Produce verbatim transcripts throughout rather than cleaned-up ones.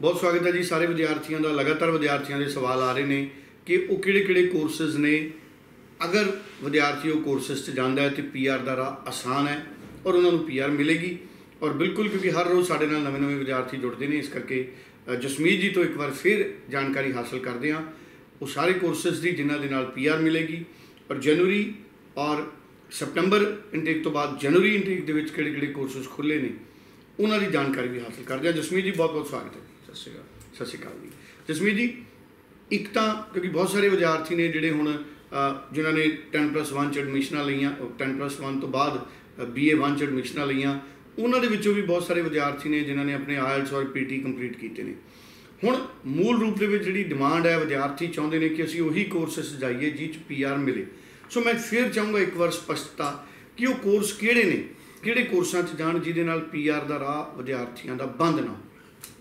बहुत स्वागत है जी सारे विद्यार्थियों का। लगातार विद्यार्थियों के सवाल आ रहे हैं कि वो किहड़े-किहड़े कोर्सेज ने, अगर विद्यार्थी वो कोर्सेज से जाता है तो पी आर का राह आसान है और उन्होंने पी आर मिलेगी। और बिल्कुल क्योंकि हर रोज़ साढ़े नाल नवे नवे विद्यार्थी जुड़ते हैं, इस करके जसमीत जी तो एक बार फिर जानकारी हासिल करते हैं वो सारे कोर्सेज की जिन्हों के नाल पी आर मिलेगी। और जनवरी और सितंबर इंटेक तो बाद जनवरी इंटेक के किहड़े-किहड़े कोर्सेज खुले ने उन्होंने जानकारी भी हासिल करते हैं। जसमीत जी बहुत बहुत स्वागत है। सत श्री अकाल। सत श्री अकाल जी। जसमीत जी, एक तो क्योंकि बहुत सारे विद्यार्थी ने जिहड़े हुण जिन्होंने टेन प्लस वन च एडमिशनां लईआं, टेन प्लस वन तो बाद बी ए वन च एडमिशनां लईआं, उन्होंने विचों भी बहुत सारे विद्यार्थी ने जिन्होंने अपने आयल्स और पी टी कंप्लीट किए हैं। हुण मूल रूप से जिहड़ी डिमांड है, विद्यार्थी चाहते हैं कि असीं उही कोर्सेस जाइए जिस पी आर मिले। सो मैं फिर चाहूँगा एक बार स्पष्टता कि वो कोर्स किहड़े ने, किहड़े कोर्सां च जाण जिहदे नाल पी आर का राह विद्यार्थियों का बंद ना हो।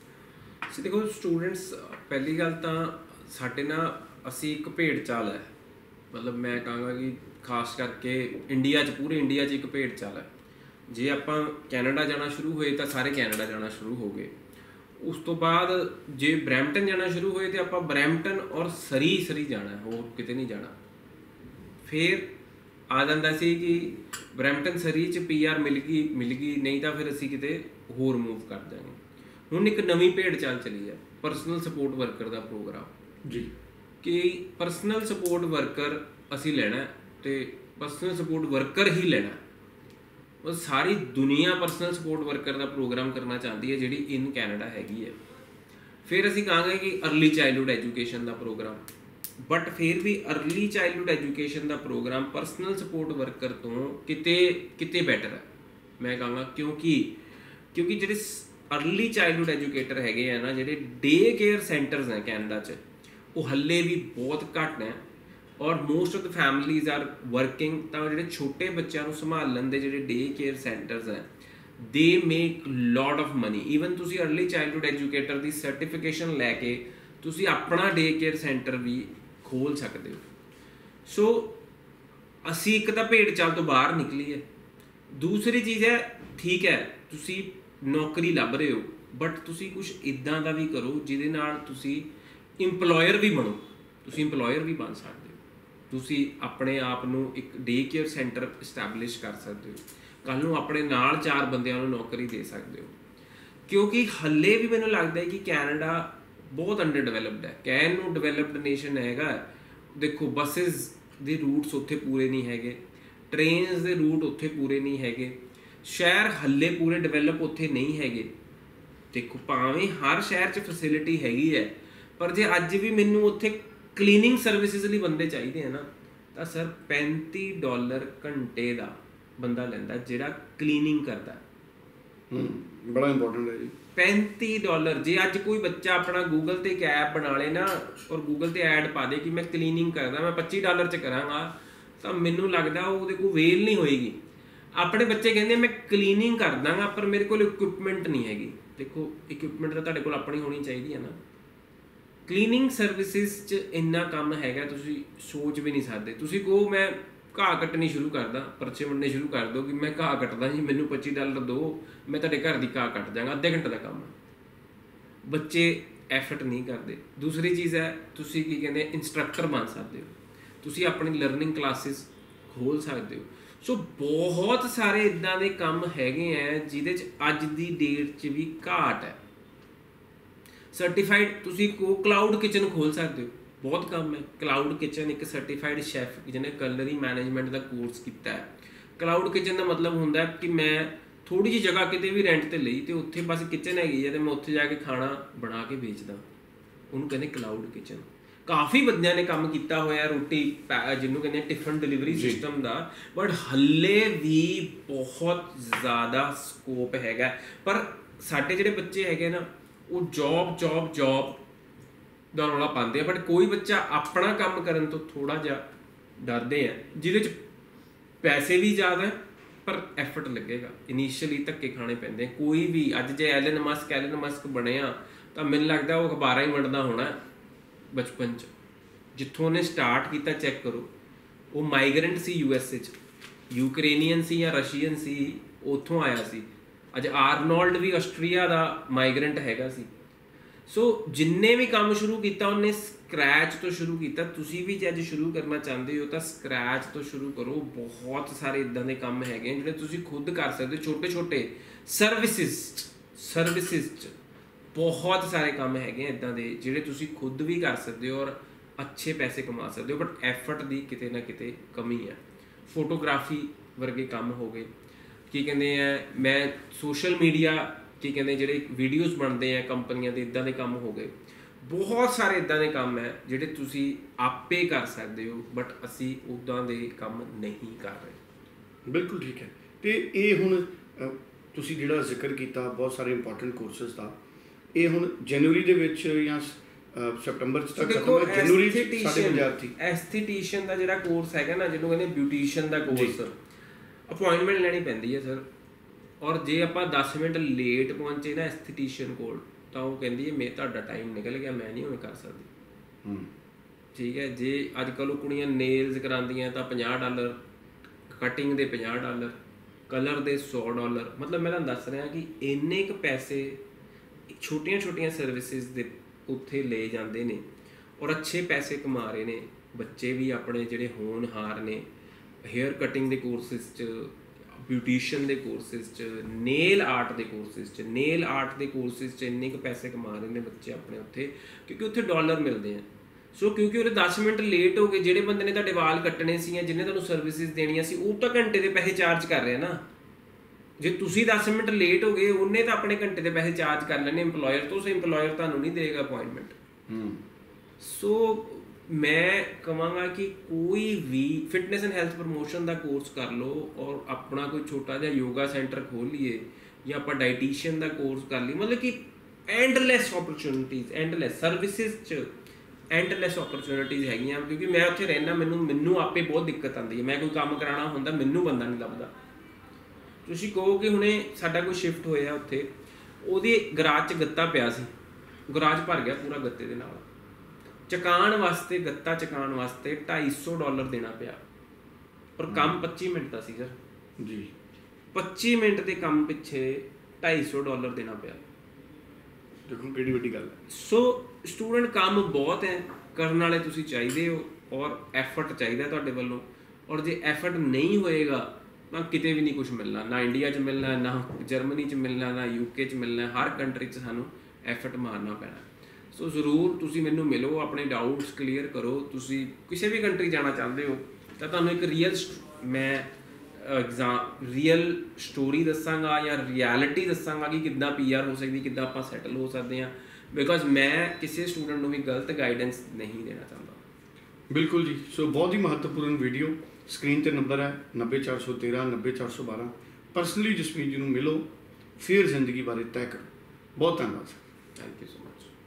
सो देखो स्टूडेंट्स, पहली गल तो साडे ना असी एक भेड़ चाल है, मतलब मैं कहांगा कि खास करके इंडिया च, पूरे इंडिया च एक भेड़ चाल है। जे आपां कैनेडा जाना शुरू होए तो सारे कैनेडा जाना शुरू हो गए। उस तो बाद जे ब्रैम्पटन जाना शुरू होए तो आपां ब्रैम्पटन और सरी सरी जाना है, होर किते नहीं जाना। फिर आ जाता सी कि ब्रैम्पटन सरी च पी आर मिल गई मिल गई नहीं तो फिर असी किते होर मूव कर जाएंगे। हुण एक नवी भेड़ चाल चली है, परसनल सपोर्ट वर्कर का प्रोग्राम जी, कि परसनल सपोर्ट वर्कर असी लेना तो परसनल सपोर्ट वर्कर ही लेना। और सारी दुनिया परसनल सपोर्ट वर्कर का प्रोग्राम करना चाहती है जिहड़ी इन कैनेडा हैगी है। फिर असी कहांगे कि अर्ली चाइल्डहुड एजुकेशन का प्रोग्राम, बट फिर भी अर्ली चाइल्डहुड एजुकेशन का प्रोग्राम परसनल सपोर्ट वर्कर तो किते किते बैटर है मैं कहांगा। क्योंकि क्योंकि जिहड़े अर्ली चाइल्डहुड एजुकेटर हैगे है ना, जिहड़े डे केयर सेंटर्स हैं कैनेडा च, वो हल्ले भी बहुत घट हैं। और most of the families are working, तो जिहड़े छोटे बच्चों को संभालन दे जिहड़े डे केयर सेंटर्स हैं, they make lot of money. Even तुसी अर्ली चाइल्डहुड एजुकेटर की सर्टिफिकेशन लैके तुसी अपना डे केयर सेंटर भी खोल सकते हो। सो असी एक तो भेड़ चाल तो बाहर निकलीए। दूसरी चीज़ है, ठीक है तुसी नौकरी लभ रहे हो, बट तुसी कुछ इदां दा भी करो जिहदे नाल तुसी इंपलॉयर भी बनो। तुसी इंपलॉयर भी बन सकते हो, तुसी अपने आप नूं एक डे केयर सेंटर इस्टैबलिश कर सकते हो, कल नूं अपने नाल चार बंदियां नूं नौकरी दे सकते हो। क्योंकि हल्ले भी मैनूं लगदा है कि कैनेडा बहुत अंडर डिवेलप्ड है। कहण नूं डिवेलप्ड नेशन हैगा, देखो बसिस दे रूट्स उत्थे पूरे नहीं हैगे, ट्रेनस दे रूट उत्थे पूरे नहीं हैगे, शहर हल्ले पूरे डिवेलप उत्थे नहीं हैगे। देखो भावें हर शहर च फैसिलिटी हैगी है, पर जे अज भी मैनूं उत्थे क्लीनिंग सर्विसिज लई बंदे चाहिए हैं ना, तो सर पैंती डॉलर घंटे का बंदा लैंदा जिहड़ा क्लीनिंग करता है। बड़ा इंपॉर्टेंट है जी। पैंती डॉलर जे अज कोई बच्चा अपना गूगल ते एक ऐप बना ले ना और गूगल ते ऐड पा दे कि मैं क्लीनिंग करदा, मैं पच्ची डॉलर च करांगा, तो मैनूं लगदा ਉਹਦੇ कोल वेल नहीं होएगी। अपने बच्चे कहते मैं क्लीनिंग कर दांगा पर मेरे को इक्विपमेंट नहीं हैगी। देखो इक्विपमेंट तो तुहाडे कोल अपनी होनी चाहिए है ना। क्लीनिंग सर्विसिज च इन्ना काम हैगा तुसी सोच भी नहीं सकते। तुसी कहो मैं घाह कट्टनी शुरू करदा, परचे वंडने शुरू कर दो कि मैं घाह कट्टदा जी, मैनूं पच्ची डॉलर दो, मैं तुहाडे घर दी घाह कट जांगा, अद्धे घंटे का काम है। बच्चे एफर्ट नहीं करते। दूसरी चीज़ है, तुसी की कहते इंस्ट्रक्टर बन सकते हो, तुसी अपनी लर्निंग क्लासेस खोल सकते हो। सो बहुत सारे इदां दे काम हैगे हैं जिहदे च अज दी डेट च भी घाट है। सर्टिफाइड तुसी को क्लाउड किचन खोल सकते हो, बहुत कम है। क्लाउड किचन एक सर्टिफाइड शैफ जिन्हें कलरी मैनेजमेंट का कोर्स किया है। क्लाउड किचन का मतलब होंदा है कि मैं थोड़ी जी जगह किते भी रेंट ते लई ते उत्थे बस किचन हैगी है, तो मैं उत्थे जाके खाना बना के बेचदा, उन्होंने कहते क्लाउड किचन। काफ़ी बंदियां ने काम किया होया रोटी जिन्होंने कहते टिफन डिलीवरी सिस्टम का, बट हल्ले भी बहुत ज़्यादा स्कोप हैगा। पर साडे जिहड़े बच्चे हैगे ना, वो जॉब जॉब जॉब दा रौला पाते हैं, बट कोई बच्चा अपना काम करन तो थोड़ा जा डरते हैं, जिहदे च पैसे भी ज़्यादा है पर एफर्ट लगेगा। इनिशियली धक्के खाने पैंदे। कोई भी अज जे एलन मस्क एलन मस्क बनिया तो मैनूं लगदा वो अखबारां ही वंडदा होना बचपन च, जिथों उन्हें स्टार्ट किया चैक करो। वो माइग्रेंट सी यू एस ए च, यूक्रेनियन सी या रशियन सी, उत्थों आया सी। अज आर्नोल्ड भी आस्ट्रेलिया का माइग्रेंट हैगा सी। ਸੋ ਜਿੰਨੇ ਵੀ ਕੰਮ ਸ਼ੁਰੂ ਕੀਤਾ ਉਹਨੇ ਸਕ੍ਰੈਚ ਤੋਂ ਸ਼ੁਰੂ ਕੀਤਾ। ਤੁਸੀਂ ਵੀ ਜੇ ਅੱਜ ਸ਼ੁਰੂ ਕਰਨਾ ਚਾਹੁੰਦੇ ਹੋ ਤਾਂ ਸਕ੍ਰੈਚ ਤੋਂ ਸ਼ੁਰੂ ਕਰੋ। ਬਹੁਤ ਸਾਰੇ ਇਦਾਂ ਦੇ ਕੰਮ ਹੈਗੇ ਜਿਹੜੇ ਤੁਸੀਂ ਖੁਦ ਕਰ ਸਕਦੇ ਹੋ, ਛੋਟੇ ਛੋਟੇ ਸਰਵਿਸਿਜ਼ ਸਰਵਿਸਿਜ਼ 'ਚ ਬਹੁਤ ਸਾਰੇ ਕੰਮ ਹੈਗੇ ਇਦਾਂ ਦੇ ਜਿਹੜੇ ਤੁਸੀਂ ਖੁਦ ਵੀ ਕਰ ਸਕਦੇ ਹੋ ਔਰ ਅੱਛੇ ਪੈਸੇ ਕਮਾ ਸਕਦੇ ਹੋ। ਬਟ ਐਫਰਟ ਦੀ ਕਿਤੇ ਨਾ ਕਿਤੇ ਕਮੀ ਹੈ। ਫੋਟੋਗ੍ਰਾਫੀ ਵਰਗੇ ਕੰਮ ਹੋ ਗਏ, ਕੀ ਕਹਿੰਦੇ ਆ, ਮੈਂ ਸੋਸ਼ਲ ਮੀਡੀਆ ਕੀ ਕਹਿੰਦੇ ਜਿਹੜੇ ਵੀਡੀਓਜ਼ ਬਣਦੇ ਆ ਕੰਪਨੀਆਂ ਦੇ, ਇੱਦਾਂ ਦੇ ਕੰਮ ਹੋ ਗਏ। ਬਹੁਤ ਸਾਰੇ ਇੱਦਾਂ ਦੇ ਕੰਮ ਹੈ ਜਿਹੜੇ ਤੁਸੀਂ ਆਪੇ ਕਰ ਸਕਦੇ ਹੋ, ਬਟ ਅਸੀਂ ਉੱਦਾਂ ਦੇ ਕੰਮ ਨਹੀਂ ਕਰ ਰਹੇ। ਬਿਲਕੁਲ ਠੀਕ ਹੈ। ਅਤੇ ਇਹ ਹੁਣ ਅ, ਤੁਸੀਂ ਜਿਹੜਾ ਜ਼ਿਕਰ ਕੀਤਾ ਬਹੁਤ ਸਾਰੇ ਇੰਪੋਰਟੈਂਟ ਕੋਰਸਿਸ ਦਾ, ਇਹ ਹੁਣ ਜਨਵਰੀ ਦੇ ਵਿੱਚ ਜਾਂ ਸੈਪਟੰਬਰ 'ਚ ਤੱਕ ਖਤਮ ਹੈ। ਜਨਵਰੀ 'ਚ ਸਾਡੇ ਵਿਦਿਆਰਥੀ ਐਸਥੀਟੀਸ਼ੀਅਨ ਦਾ ਜਿਹੜਾ ਕੋਰਸ ਹੈਗਾ ਨਾ, ਜਿਹਨੂੰ ਕਹਿੰਦੇ ਬਿਊਟੀਸ਼ੀਅਨ ਦਾ ਕੋਰਸ, ਅਪੁਆਇੰਟਮੈਂਟ ਲੈਣੀ ਪੈਂਦੀ ਹੈ ਸਰ। ਔਰ ਜੇ ਆਪਾਂ ਦਸ ਮਿੰਟ ਲੇਟ ਪਹੁੰਚੇ ਨਾ ਐਸਥੀਟੀਸ਼ੀਅਨ ਕੋਲ, ਤਾਂ ਉਹ ਕਹਿੰਦੀ ਹੈ ਮੈਂ ਤੁਹਾਡਾ ਟਾਈਮ ਨਿਕਲ ਗਿਆ, ਮੈਂ ਨਹੀਂ ਹੁਣ ਕਰ ਸਕਦੀ। ਠੀਕ ਹੈ। ਜੇ ਅੱਜ ਕੱਲ੍ਹ ਉਹ ਕੁੜੀਆਂ ਨੇਲਸ ਕਰਾਉਂਦੀਆਂ ਤਾਂ ਪੰਜਾਹ ਡਾਲਰ, ਕਟਿੰਗ ਦੇ ਪੰਜਾਹ ਡਾਲਰ, ਕਲਰ ਦੇ ਸੌ ਡਾਲਰ। ਮਤਲਬ ਮੈਂ ਤੁਹਾਨੂੰ ਦੱਸ ਰਿਹਾ ਕਿ ਇੰਨੇ ਕੁ ਪੈਸੇ ਛੋਟੀਆਂ ਛੋਟੀਆਂ ਸਰਵਿਸਿਜ਼ ਦੇ ਉੱਥੇ ਲੈ ਜਾਂਦੇ ਨੇ ਔਰ ਅੱਛੇ ਪੈਸੇ ਕਮਾ ਰਹੇ ਨੇ। ਬੱਚੇ ਵੀ ਆਪਣੇ ਜਿਹੜੇ ਹੋਣਹਾਰ ਨੇ, ਹੇਅਰ ਕਟਿੰਗ ਦੇ ਕੋਰਸਿਸ 'ਚ, ਬਿਊਟੀਸ਼ੀਅਨ ਦੇ ਕੋਰਸਿਸ 'ਚ, ਨੇਲ ਆਰਟ ਦੇ ਕੋਰਸਿਸ 'ਚ ਨੇਲ ਆਰਟ ਦੇ ਕੋਰਸਿਸ 'ਚ ਇੰਨੇ ਕੁ ਪੈਸੇ ਕਮਾ ਰਹੇ ਨੇ ਬੱਚੇ ਆਪਣੇ ਉੱਥੇ, ਕਿਉਂਕਿ ਉੱਥੇ ਡਾਲਰ ਮਿਲਦੇ ਆ। ਸੋ ਕਿਉਂਕਿ ਉਹਦੇ ਦਸ ਮਿੰਟ ਲੇਟ ਹੋ ਗਏ, ਜਿਹੜੇ ਬੰਦੇ ਨੇ ਤੁਹਾਡੇ ਵਾਲ ਕੱਟਣੇ ਸੀ ਜਾਂ ਜਿਹਨੇ ਤੁਹਾਨੂੰ ਸਰਵਿਸਿਜ਼ ਦੇਣੀਆਂ ਸੀ, ਉਹ ਤਾਂ ਘੰਟੇ ਦੇ ਪੈਸੇ ਚਾਰਜ ਕਰ ਰਿਹਾ ਨਾ। ਜੇ ਤੁਸੀਂ ਦਸ ਮਿੰਟ ਲੇਟ ਹੋ ਗਏ, ਉਹਨੇ ਤਾਂ ਆਪਣੇ ਘੰਟੇ ਦੇ ਪੈਸੇ ਚਾਰਜ ਕਰ ਲੈਣੇ ਇੰਪਲੋਇਰ ਤੋਂ। ਸੋ ਇੰਪਲੋਇਰ ਤੁਹਾਨੂੰ ਨਹੀਂ ਦੇਗਾ ਅਪੁਆਇੰਟਮੈਂਟ। ਸੋ ਮੈਂ ਕਹਾਂਗਾ ਕਿ ਕੋਈ ਵੀ ਫਿਟਨੈਸ ਐਂਡ ਹੈਲਥ ਪ੍ਰਮੋਸ਼ਨ ਦਾ ਕੋਰਸ ਕਰ ਲਓ ਔਰ ਆਪਣਾ ਕੋਈ ਛੋਟਾ ਜਿਹਾ ਯੋਗਾ ਸੈਂਟਰ ਖੋਲ੍ਹ ਲਈਏ ਜਾਂ ਆਪਾਂ ਡਾਈਟੀਸ਼ੀਅਨ ਦਾ ਕੋਰਸ ਕਰ ਲਈਏ। ਮਤਲਬ ਕਿ ਐਂਡਲੈਸ ਓਪਰਚੁਨਿਟੀਜ਼, ਐਂਡਲੈਸ ਸਰਵਿਸਿਜ਼ 'ਚ ਐਂਡਲੈਸ ਓਪਰਚੁਨਿਟੀਜ਼ ਹੈਗੀਆਂ। ਕਿਉਂਕਿ ਮੈਂ ਉੱਥੇ ਰਹਿਣਾ, ਮੈਨੂੰ ਮੈਨੂੰ ਆਪੇ ਬਹੁਤ ਦਿੱਕਤ ਆਉਂਦੀ ਹੈ। ਮੈਂ ਕੋਈ ਕੰਮ ਕਰਾਉਣਾ ਹੁੰਦਾ, ਮੈਨੂੰ ਬੰਦਾ ਨਹੀਂ ਲੱਭਦਾ। ਤੁਸੀਂ ਕਹੋ ਕਿ ਹੁਣੇ ਸਾਡਾ ਕੋਈ ਸ਼ਿਫਟ ਹੋਇਆ ਉੱਥੇ, ਉਹਦੇ ਗਰਾਜ 'ਚ ਗੱਤਾ ਪਿਆ ਸੀ, ਗਰਾਜ ਭਰ ਗਿਆ ਪੂਰਾ ਗੱਤੇ ਦੇ ਨਾਲ। ਚਕਾਉਣ ਵਾਸਤੇ, ਗੱਤਾ ਚਕਾਉਣ ਵਾਸਤੇ ਢਾਈ ਸੌ ਡਾਲਰ ਦੇਣਾ ਪਿਆ ਔਰ ਕੰਮ ਪੱਚੀ ਮਿੰਟ ਦਾ ਸੀ ਸਰ ਜੀ। ਪੱਚੀ ਮਿੰਟ ਦੇ ਕੰਮ ਪਿੱਛੇ ਢਾਈ ਸੌ ਡਾਲਰ ਦੇਣਾ ਪਿਆ। ਦੇਖੋ ਕਿਹੜੀ ਵੱਡੀ ਗੱਲ ਹੈ। ਸੋ ਸਟੂਡੈਂਟ ਕੰਮ ਬਹੁਤ ਹੈ, ਕਰਨ ਵਾਲੇ ਤੁਸੀਂ ਚਾਹੀਦੇ ਹੋ ਔਰ ਐਫਰਟ ਚਾਹੀਦਾ ਤੁਹਾਡੇ ਵੱਲੋਂ। ਔਰ ਜੇ ਐਫਰਟ ਨਹੀਂ ਹੋਏਗਾ ਤਾਂ ਕਿਤੇ ਵੀ ਨਹੀਂ ਕੁਛ ਮਿਲਣਾ, ਨਾ ਇੰਡੀਆ 'ਚ ਮਿਲਣਾ, ਨਾ ਜਰਮਨੀ 'ਚ ਮਿਲਣਾ, ਨਾ ਯੂਕੇ 'ਚ ਮਿਲਣਾ। ਹਰ ਕੰਟਰੀ 'ਚ ਸਾਨੂੰ ਐਫਰਟ ਮਾਰਨਾ ਪੈਣਾ। ਸੋ ਜ਼ਰੂਰ ਤੁਸੀਂ ਮੈਨੂੰ ਮਿਲੋ, ਆਪਣੇ ਡਾਊਟਸ ਕਲੀਅਰ ਕਰੋ। ਤੁਸੀਂ ਕਿਸੇ ਵੀ ਕੰਟਰੀ ਜਾਣਾ ਚਾਹੁੰਦੇ ਹੋ ਤਾਂ ਤੁਹਾਨੂੰ ਇੱਕ ਰੀਅਲ ਮੈਂ ਐਗਜ਼ਾਮ ਰੀਅਲ ਸਟੋਰੀ ਦੱਸਾਂਗਾ ਜਾਂ ਰਿਐਲਿਟੀ ਦੱਸਾਂਗਾ ਕਿ ਕਿੱਦਾਂ ਪੀ ਆਰ ਹੋ ਸਕਦੀ, ਕਿੱਦਾਂ ਆਪਾਂ ਸੈਟਲ ਹੋ ਸਕਦੇ ਹਾਂ। ਬਿਕੋਜ਼ ਮੈਂ ਕਿਸੇ ਸਟੂਡੈਂਟ ਨੂੰ ਵੀ ਗਲਤ ਗਾਈਡੈਂਸ ਨਹੀਂ ਦੇਣਾ ਚਾਹੁੰਦਾ। ਬਿਲਕੁਲ ਜੀ। ਸੋ ਬਹੁਤ ਹੀ ਮਹੱਤਵਪੂਰਨ ਵੀਡੀਓ। ਸਕਰੀਨ 'ਤੇ ਨੰਬਰ ਹੈ ਨੱਬੇ ਚਾਰ ਸੌ ਤੇਰ੍ਹਾਂ ਨੱਬੇ ਚਾਰ ਸੌ ਬਾਰ੍ਹਾਂ। ਪਰਸਨਲੀ ਜਸਮੀਤ ਜੀ ਨੂੰ ਮਿਲੋ, ਫਿਰ ਜ਼ਿੰਦਗੀ ਬਾਰੇ ਤੈਅ ਕਰੋ। ਬਹੁਤ ਧੰਨਵਾਦ। Thank you so much.